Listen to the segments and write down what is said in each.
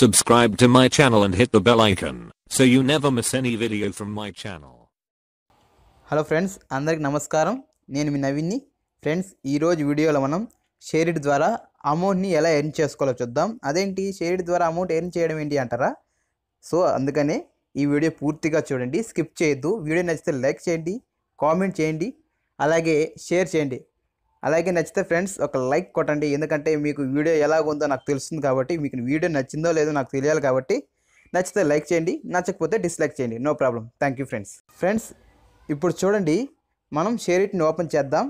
Subscribe to my channel and hit the bell icon so you never miss any video from my channel. Hello friends, అందరికి నమస్కారం. నేను మీ నవీన్ని. Friends, ఈరోజు వీడియోలో మనం share it ద్వారా అమౌంట్ని ఎలా ఎర్న్ చేసుకోవాలో చూద్దాం. అదేంటి షేర్ ఇట్ ద్వారా అమౌంట్ ఎర్న్ చేయడం ఏంటి అంటారా? సో అందుకనే ఈ వీడియో పూర్తిగా చూడండి, స్కిప్ చేయొద్దు. వీడియో నచ్చితే లైక్ చేయండి, కామెంట్ చేయండి, అలాగే షేర్ చేయండి. అలాగే నచ్చితే ఫ్రెండ్స్ ఒక లైక్ కొట్టండి, ఎందుకంటే మీకు వీడియో ఎలాగుందో నాకు తెలుస్తుంది కాబట్టి, మీకు వీడియో నచ్చిందో లేదో నాకు తెలియాలి కాబట్టి నచ్చితే లైక్ చేయండి, నచ్చకపోతే డిస్లైక్ చేయండి, no problem. Thank you friends. Friends, ఇప్పుడు చూడండి, మనం షేర్ ఇట్ని ఓపెన్ చేద్దాం.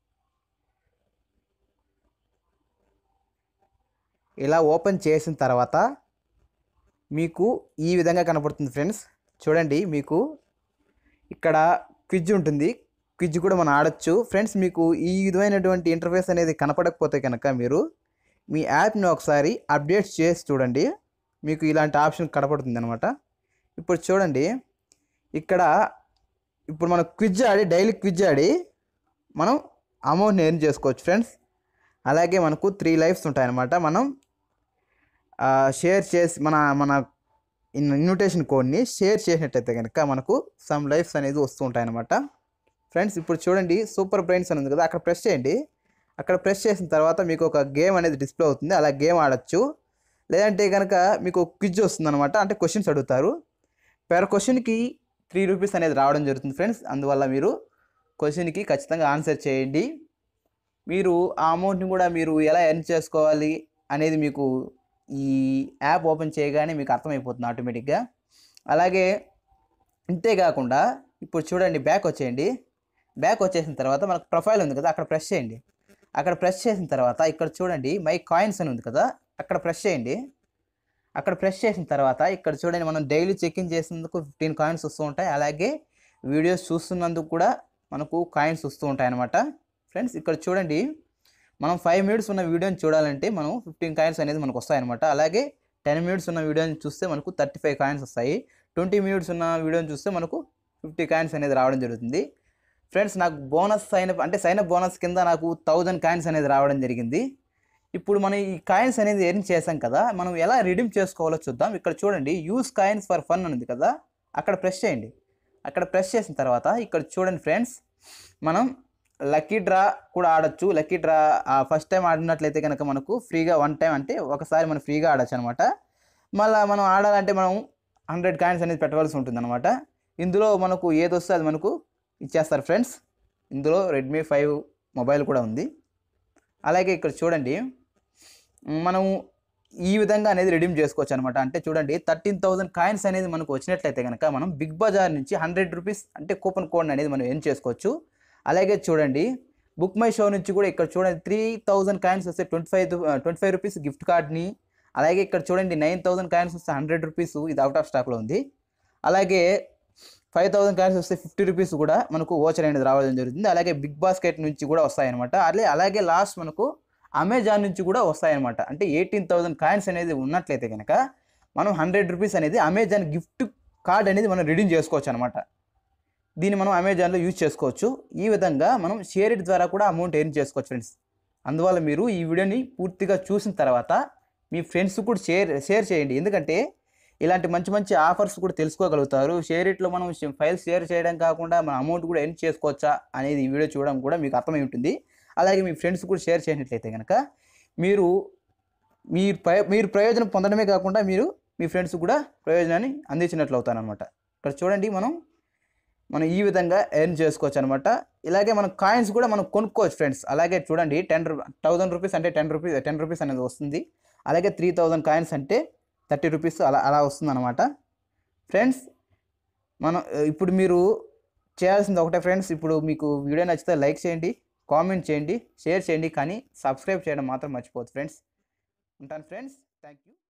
ఇలా ఓపెన్ చేసిన తర్వాత మీకు ఈ విధంగా కనపడుతుంది ఫ్రెండ్స్. చూడండి, మీకు ఇక్కడ క్విజ్ ఉంటుంది, క్విజ్ కూడా మనం ఆడొచ్చు. ఫ్రెండ్స్, మీకు ఈ విధమైనటువంటి ఇంటర్ఫేస్ అనేది కనపడకపోతే కనుక మీరు మీ యాప్ని ఒకసారి అప్డేట్ చేసి చూడండి, మీకు ఇలాంటి ఆప్షన్ కనపడుతుంది అనమాట. ఇప్పుడు చూడండి, ఇక్కడ ఇప్పుడు మనం క్విజ్ ఆడి, డైలీ క్విజ్ ఆడి మనం అమౌంట్ని ఎర్న్ చేసుకోవచ్చు ఫ్రెండ్స్. అలాగే మనకు 3 లైఫ్స్ ఉంటాయన్నమాట. మనం షేర్ చేసి మన ఇన్విటేషన్ కోడ్ని షేర్ చేసినట్టయితే కనుక మనకు సమ్ లైఫ్స్ అనేది వస్తూ ఉంటాయన్నమాట. ఫ్రెండ్స్, ఇప్పుడు చూడండి, సూపర్ బ్రెయిన్స్ అని ఉంది కదా, అక్కడ ప్రెస్ చేయండి. అక్కడ ప్రెస్ చేసిన తర్వాత మీకు ఒక గేమ్ అనేది డిస్ప్లే అవుతుంది, అలా గేమ్ ఆడచ్చు. లేదంటే కనుక మీకు క్విజ్ వస్తుంది అనమాట, అంటే క్వశ్చన్స్ అడుగుతారు. పెర్ క్వశ్చన్కి 3 రూపీస్ అనేది రావడం జరుగుతుంది ఫ్రెండ్స్. అందువల్ల మీరు క్వశ్చన్కి ఖచ్చితంగా ఆన్సర్ చేయండి. మీరు ఆ అమౌంట్ని కూడా మీరు ఎలా ఎర్న్ చేసుకోవాలి అనేది మీకు ఈ యాప్ ఓపెన్ చేయగానే మీకు అర్థమైపోతుంది ఆటోమేటిక్గా. అలాగే ఇంతేకాకుండా ఇప్పుడు చూడండి, బ్యాక్ వచ్చేయండి. బ్యాక్ వచ్చేసిన తర్వాత మనకు ప్రొఫైల్ ఉంది కదా, అక్కడ ప్రెస్ చేయండి. అక్కడ ప్రెస్ చేసిన తర్వాత ఇక్కడ చూడండి, మై కాయిన్స్ అని ఉంది కదా, అక్కడ ప్రెస్ చేయండి. అక్కడ ప్రెస్ చేసిన తర్వాత ఇక్కడ చూడండి, మనం డైలీ చెక్ఇన్ చేసినందుకు 15 కాయిన్స్ వస్తూ ఉంటాయి. అలాగే వీడియోస్ చూస్తున్నందుకు కూడా మనకు కాయిన్స్ వస్తూ ఉంటాయి అన్నమాట. ఫ్రెండ్స్, ఇక్కడ చూడండి, మనం 5 మినిట్స్ ఉన్న వీడియోని చూడాలంటే మనం 15 కాయిన్స్ అనేది మనకు వస్తాయన్నమాట. అలాగే 10 మినిట్స్ ఉన్న వీడియోని చూస్తే మనకు 35 కాయిన్స్ వస్తాయి. 20 మినిట్స్ ఉన్న వీడియోని చూస్తే మనకు 50 కాయిన్స్ అనేది రావడం జరుగుతుంది. ఫ్రెండ్స్, నాకు బోనస్ సైనప్ బోనస్ కింద నాకు 1000 కాయిన్స్ అనేది రావడం జరిగింది. ఇప్పుడు మనం ఈ కాయిన్స్ అనేది ఎర్న్ చేసాం కదా, మనం ఎలా రిడీమ్ చేసుకోవాలో చూద్దాం. ఇక్కడ చూడండి, యూస్ కాయిన్స్ ఫర్ ఫన్ అని ఉంది కదా, అక్కడ ప్రెస్ చేయండి. అక్కడ ప్రెస్ చేసిన తర్వాత ఇక్కడ చూడండి ఫ్రెండ్స్, మనం లక్కీ డ్రా కూడా ఆడొచ్చు. లక్కీ డ్రా ఫస్ట్ టైం ఆడినట్లయితే కనుక మనకు ఫ్రీగా 1 టైం, అంటే ఒకసారి మనం ఫ్రీగా ఆడచ్చు అనమాట. మళ్ళీ మనం ఆడాలంటే మనం 100 కాయిన్స్ అనేది పెట్టవలసి ఉంటుంది అనమాట. ఇందులో మనకు ఏది వస్తే అది మనకు ఇచ్చేస్తారు ఫ్రెండ్స్. ఇందులో రెడ్మీ 5 మొబైల్ కూడా ఉంది. అలాగే ఇక్కడ చూడండి, మనం ఈ విధంగా అనేది రిడీమ్ చేసుకోవచ్చు అనమాట. అంటే చూడండి, 13,000 కాయిన్స్ అనేది మనకు వచ్చినట్లయితే కనుక మనం బిగ్ బజార్ నుంచి 100 రూపీస్ అంటే కూపన్ కోడ్ అనేది మనం ఎర్న్ చేసుకోవచ్చు. అలాగే చూడండి, బుక్ మై షో నుంచి కూడా ఇక్కడ చూడండి 3,000 కాయిన్స్ వస్తే 25 రూపీస్ గిఫ్ట్ కార్డ్ని. అలాగే ఇక్కడ చూడండి 9,000 కాయిన్స్ వస్తే 100 రూపీస్, ఇది అవుట్ ఆఫ్ స్టాక్లో ఉంది. అలాగే 5,000 కాయిన్స్ వస్తే 50 రూపీస్ కూడా మనకు ఓచర్ అనేది రావడం జరుగుతుంది. అలాగే బిగ్ బాస్కెట్ నుంచి కూడా వస్తాయన్నమాట. అలాగే లాస్ట్ మనకు అమెజాన్ నుంచి కూడా వస్తాయన్నమాట. అంటే 18,000 కాయిన్స్ అనేది ఉన్నట్లయితే కనుక మనం 100 రూపీస్ అనేది అమెజాన్ గిఫ్ట్ కార్డ్ అనేది మనం రిడీమ్ చేసుకోవచ్చు అనమాట. దీన్ని మనం అమెజాన్లో యూజ్ చేసుకోవచ్చు. ఈ విధంగా మనం షేర్ ఇట్ ద్వారా కూడా అమౌంట్ ఎర్న్ చేసుకోవచ్చు ఫ్రెండ్స్. అందువల్ల మీరు ఈ వీడియోని పూర్తిగా చూసిన తర్వాత మీ ఫ్రెండ్స్ కూడా షేర్ చేయండి, ఎందుకంటే ఇలాంటి మంచి మంచి ఆఫర్స్ కూడా తెలుసుకోగలుగుతారు. షేర్ ఇట్లో మనం ఫైల్స్ షేర్ చేయడం కాకుండా మన అమౌంట్ కూడా ఎర్న్ చేసుకోవచ్చా అనేది ఈ వీడియో చూడడం కూడా మీకు అర్థమై ఉంటుంది. అలాగే మీ ఫ్రెండ్స్ కూడా షేర్ చేసినట్లయితే కనుక మీరు ప్రయోజనం పొందడమే కాకుండా మీరు మీ ఫ్రెండ్స్ కూడా ప్రయోజనాన్ని అందించినట్లు అవుతారనమాట. ఇక్కడ చూడండి, మనం ఈ విధంగా ఎర్న్ చేసుకోవచ్చు అనమాట. ఇలాగే మనం కాయిన్స్ కూడా మనం కొనుక్కోవచ్చు ఫ్రెండ్స్. అలాగే చూడండి, 10,000 రూపీస్ అంటే 10 రూపీస్ అనేది వస్తుంది. అలాగే 3,000 కాయిన్స్ అంటే 30 రూపీస్ అలా వస్తుంది అనమాట. ఫ్రెండ్స్, ఇప్పుడు మీరు చేయాల్సింది ఒకటే ఫ్రెండ్స్. ఇప్పుడు మీకు వీడియో నచ్చితే లైక్ చేయండి, కామెంట్ చేయండి, షేర్ చేయండి, కానీ సబ్స్క్రైబ్ చేయడం మాత్రం మర్చిపోవద్దు ఫ్రెండ్స్. ఉంటాను ఫ్రెండ్స్, థ్యాంక్ యూ.